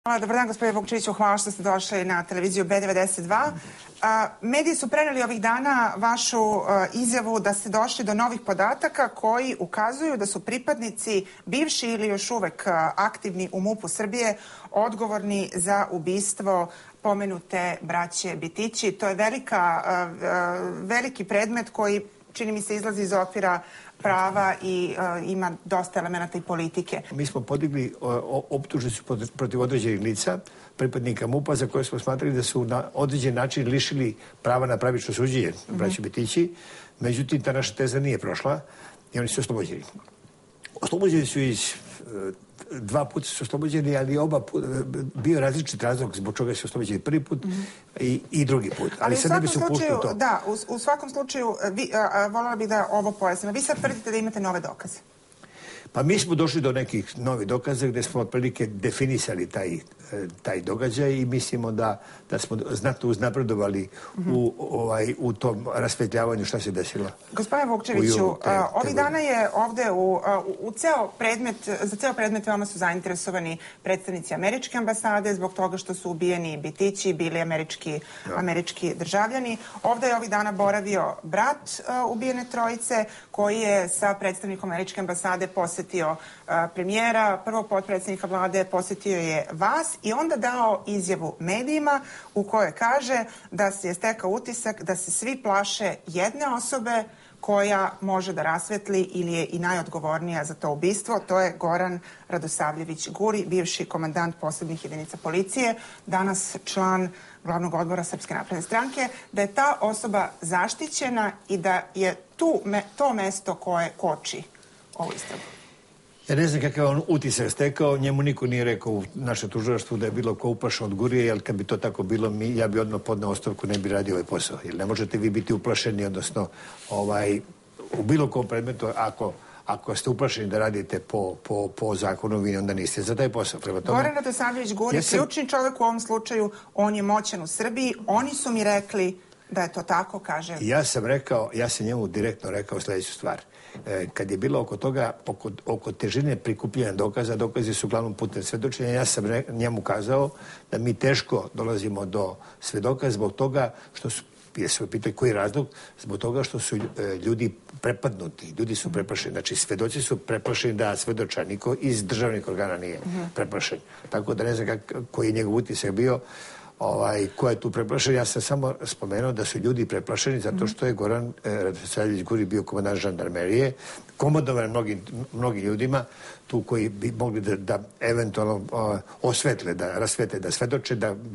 Dobar dan, gospodine Vukčeviću, hvala što ste došli na televiziju B92. Mediji su preneli ovih dana vašu izjavu da ste došli do novih podataka koji ukazuju da su pripadnici bivši ili još uvek aktivni u MUP-u Srbije odgovorni za ubistvo pomenute braće Bitići. To je veliki predmet koji, čini mi se, izlazi iz okvira prava i ima dosta elemenata i politike. Mi smo podigli optužnicu protiv određenih lica, pripadnika MUP-a, za koje smo smatrali da su na određen način lišili prava na pravično suđenje braće Bitići. Međutim, ta naša teza nije prošla i oni su oslobođeni. Oslobođeni su dva puta su oslobođeni, ali bio različit razlog zbog čega su oslobođeni prvi put i drugi put. Ali sad ne bi se upuštio u to. Da, u svakom slučaju, voljela bih da ovo pojasnim. Vi sad tvrdite da imate nove dokaze. Pa mi smo došli do nekih novih dokaza gde smo otprilike definisali taj događaj i mislimo da smo znatno uznapredovali u tom rasvetljavanju šta se desilo. Gospodine Vukčeviću, ovih dana je ovde za ceo predmet veoma su zainteresovani predstavnici američke ambasade zbog toga što su ubijeni Bitići, bili američki državljani. Ovde je ovih dana boravio brat ubijene trojice koji je sa predstavnikom američke ambasade posetio premijera, prvog potpredsjednika vlade, posetio je vas i onda dao izjavu medijima u kojoj kaže da se je stekao utisak da se svi plaše jedne osobe koja može da rasvetli ili je i najodgovornija za to ubistvo. To je Goran Radosavljević Guri, bivši komandant posebnih jedinica policije, danas član glavnog odbora Srpske napredne stranke, da je ta osoba zaštićena i da je to mesto koje koči ovu istragu. Ja ne znam kakav on utisak stekao, njemu niko nije rekao u našem tužilaštvu da je bilo ko uplašen od Gurije, jer kad bi to tako bilo, ja bi odmah podneo ostavku, ne bi radio ovaj posao. Jer ne možete vi biti uplašeni, odnosno u bilo kom predmetu, ako ste uplašeni da radite po zakonu, vi onda niste za taj posao. Goran Radosavljević Guri, ključni čovjek u ovom slučaju, on je moćan u Srbiji, oni su mi rekli da je to tako, kaže. Ja sam njemu direktno rekao sljedeću stvar. Kad je bilo oko toga, oko težine prikupljanja dokaza, dokazi su uglavnom putem svedočenja, ja sam njemu kazao da mi teško dolazimo do svedoka zbog toga što su, jesu pitali koji je razlog, zbog toga što su ljudi prepadnuti, ljudi su preplašeni. Znači, svedoci su preplašeni da svedoča, niko iz državnih organa nije preplašen. Tako da ne znam koji je njegov utisak bio, ko je tu preplašen. Ja sam samo spomenuo da su ljudi preplašeni zato što je Goran Radosavljević Guri bio komandant žandarmerije, komandovan mnogim ljudima tu koji bi mogli da eventualno osvetle, da rasvetle, da svedoče,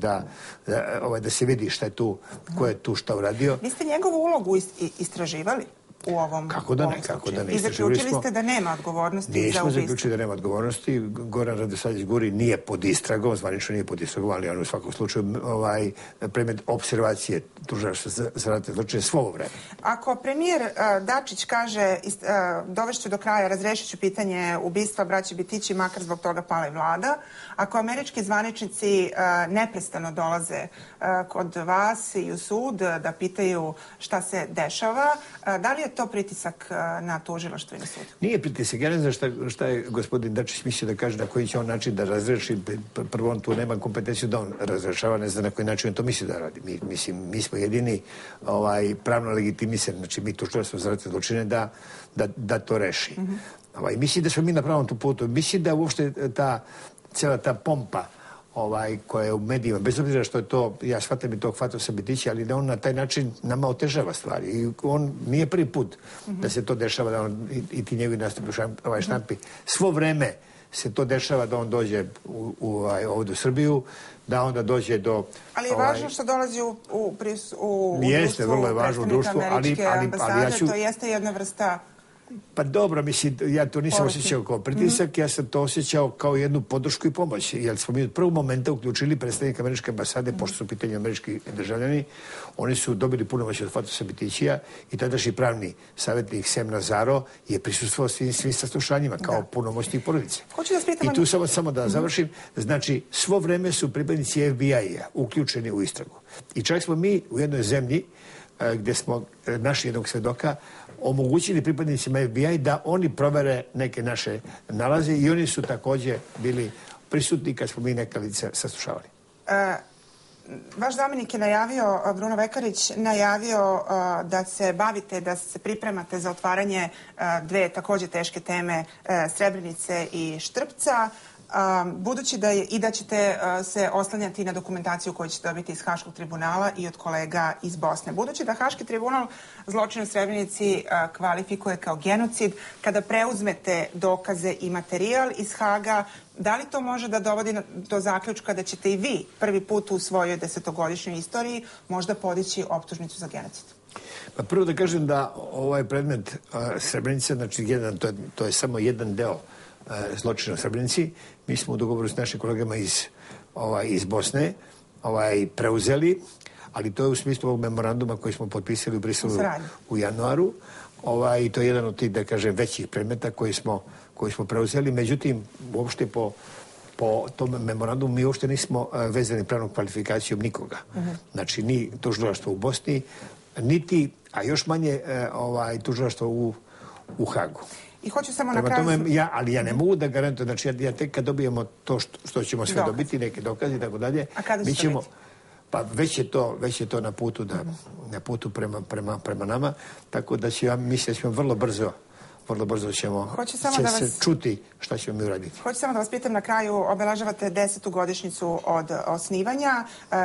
da se vidi šta je tu, ko je tu šta uradio. Vi ste njegovu ulogu istraživali u ovom slučaju? Kako da ne. I zaključili ste da nema odgovornosti za ubistvo? Nismo zaključili da nema odgovornosti. Goran Radosavljević Guri nije pod istragom, zvanično nije pod istragom, ali on u svakom slučaju predmet observacije tužilaštva za ratne zločine svo ovo vreme. Ako premijer Dačić kaže dovešću do kraja, razrešit ću pitanje ubistva braće Bitići, makar zbog toga pala i vlada, ako američki zvaničnici neprestano dolaze kod vas i u sud da pitaju šta se dešava, da li je to pritisak na tužilaštvo i na sud? Nije pritisak. Ja ne znam šta je gospodin Dačić mislio da kaže na koji će on način da razreši. Prvo, on tu nema kompetenciju da on razrešava, ne znam na koji način on to misli da radi. Mi smo jedini pravno legitimisani, znači mi tužilaštvo za ratne zločine da to reši. Mislim da smo mi na pravom tu putu. Mislim da uopšte cijela ta pompa koja je u medijima, bez obzira što je to, ja shvatam i to hvatao sam Bitići, ali da on na taj način nama otežava stvari. I on nije prvi put da se to dešava, da on i ti njegovi nastupi u štampi. Svo vreme se to dešava da on dođe ovdje u Srbiju, da onda dođe do... Ali je važno što dolazi u jeste, vrlo je važno u društvu, ali to jeste jedna vrsta... Pa dobro, mislim, ja to nisam osjećao kao pritisak, ja sam to osjećao kao jednu podršku i pomoć, jer smo mi od prvog momenta uključili predstavnika američke ambasade, pošto su u pitanju američki državljani, oni su dobili punomoć od Fatosa Bitićija i tadašnji pravni savjetnik Sem Nazaro je prisustvovao svim saslušanjima kao punomoćnik porodice. I tu samo da završim, znači, svo vreme su pripadnici FBI-a uključeni u istragu. I čak smo mi u jednoj zemlji gde smo našli jednog svedoka omogućili pripadnicima FBI da oni provere neke naše nalaze i oni su također bili prisutni kad smo mi neka lica saslušavali. Vaš zamenik je najavio, Bruno Vekarić, najavio da se bavite, da se pripremate za otvaranje dve takođe teške teme, Srebrenice i Štrpca, budući da ćete se oslanjati na dokumentaciju koju ćete dobiti iz Haškog tribunala i od kolega iz Bosne. Budući da Haški tribunal zločin u Srebrenici kvalifikuje kao genocid, kada preuzmete dokaze i materijal iz Haga, da li to može da dovodi do zaključka da ćete i vi prvi put u svojoj 10-godišnjoj istoriji možda podići optužnicu za genocid? Pa prvo da kažem da ovaj predmet Srebrenica, znači to je samo jedan deo zločina u Srebrenici. Mi smo u dogovoru s našim kolegama iz Bosne preuzeli, ali to je u smislu ovog memoranduma koji smo potpisali u Briselu u januaru. I to je jedan od tih, da kažem, većih predmeta koji smo preuzeli. Međutim, uopšte po tom memorandumu mi uopšte nismo vezani pravnom kvalifikacijom nikoga. Znači, ni tužilaštvo u Bosni, niti, a još manje tužilaštvo u Hagu. I hoću samo na kraju... Ali ja ne mogu da garantujem, znači ja tek kad dobijemo to što ćemo sve dobiti, neke dokaze i tako dalje, mi ćemo... Pa već je to na putu prema nama, tako da mislim da ćemo vrlo brzo će se čuti šta ćemo mi uraditi. Hoću samo da vas pitam na kraju, obeležavate 10. godišnjicu od osnivanja.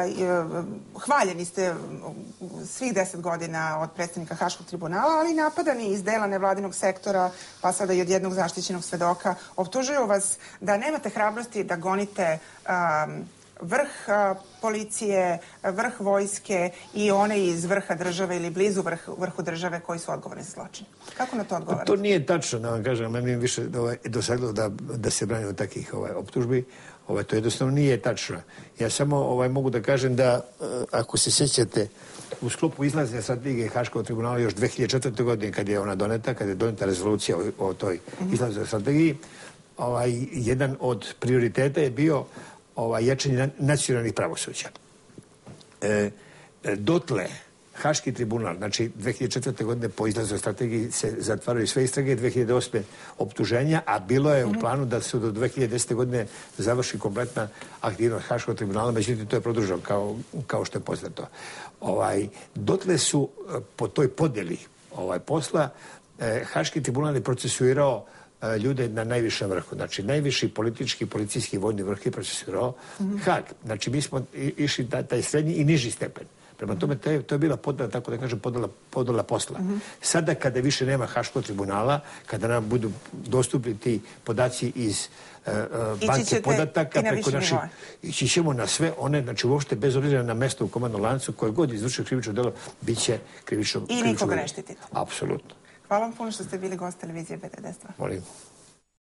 Hvaljeni ste svih 10 godina od predstavnika Haškog tribunala, ali napadani iz dela nevladinog sektora, pa sada i od jednog zaštićenog svedoka, optužuju vas da nemate hrabrosti da gonite vrh policije, vrh vojske i one iz vrha države ili blizu vrhu države koji su odgovorni za zločin. Kako na to odgovarate? To nije tačno, da vam kažem, meni više dosadilo da se brani od takvih optužbi. To jednostavno nije tačno. Ja samo mogu da kažem da, ako se sjećate, u sklopu izlazne strategije Haškog tribunala još 2004. godine, kad je ona doneta, kad je doneta rezolucija o toj izlaznoj strategiji, jedan od prioriteta je bio jačanje nacionalnih pravosuđa. Dotle, Haški tribunal, znači 2004. godine po izlaznoj strategiji se zatvaraju sve istrage, 2008. optuženja, a bilo je u planu da se do 2010. godine završi kompletna aktivnost Haškog tribunala, međutim to je produženo kao što je poznato. Dotle su po toj podjeli posla Haški tribunal je procesuirao ljude na najvišem vrhu. Znači, najviši politički, policijski, vojni vrh je procesuirao Hag. Znači, mi smo išli taj srednji i niži stepen. Prema tome, to je bila podela, tako da kažem, podela posla. Sada, kada više nema Haškog tribunala, kada nam budu dostupni ti podaci iz banke podataka, preko naših... Ići ćemo na sve one, znači uopšte bez obzira na mesto u komandnom lancu, koje god izvršio krivično delo, bit će krivično... I nikoga ne štitite. Apsolutno. Hvala vam puno što ste bili gost televizije BDD2. Molim.